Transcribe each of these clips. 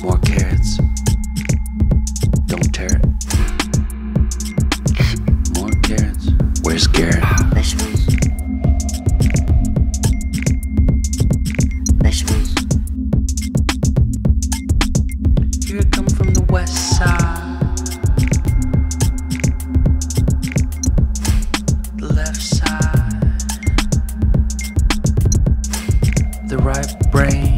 More carrots. Don't tear it. More carrots. Where's Garrett? Vegetables. Vegetables. Here I come from the west side. The left side. The right brain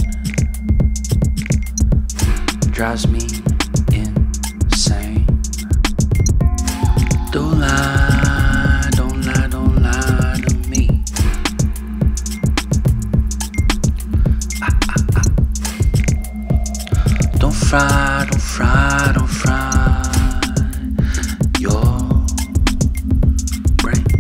drives me insane. Don't lie, don't lie, don't lie to me. Don't fry, don't fry, don't fry your brain.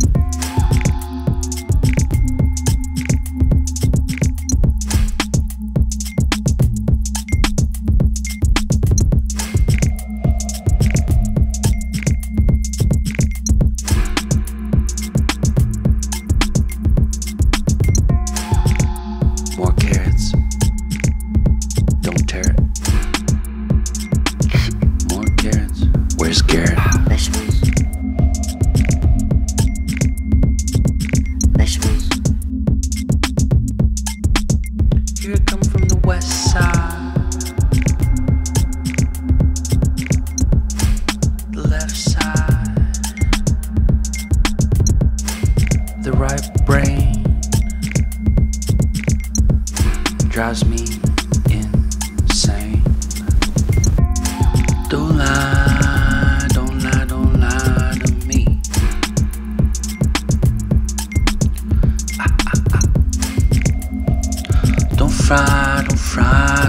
More carrots. Don't tear it. More carrots. Where's Garrett? Vegetables. Vegetables. Here I come from the west side. The left side. The right brain drives me insane. Don't lie, don't lie, don't lie to me. Don't fry, don't fry.